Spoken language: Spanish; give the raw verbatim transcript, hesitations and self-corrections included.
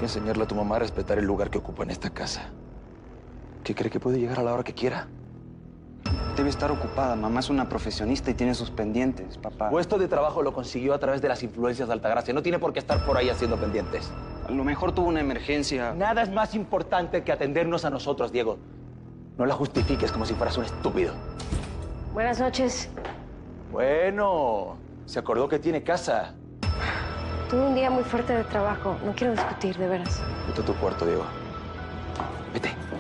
que enseñarle a tu mamá a respetar el lugar que ocupa en esta casa. ¿Qué cree que puede llegar a la hora que quiera? Debe estar ocupada. Mamá es una profesionista y tiene sus pendientes, papá. Puesto de trabajo lo consiguió a través de las influencias de Altagracia. No tiene por qué estar por ahí haciendo pendientes. A lo mejor tuvo una emergencia. Nada es más importante que atendernos a nosotros, Diego. No la justifiques como si fueras un estúpido. Buenas noches. Bueno, se acordó que tiene casa. Tuve un día muy fuerte de trabajo. No quiero discutir, de veras. Vete a tu cuarto, Diego. Vete.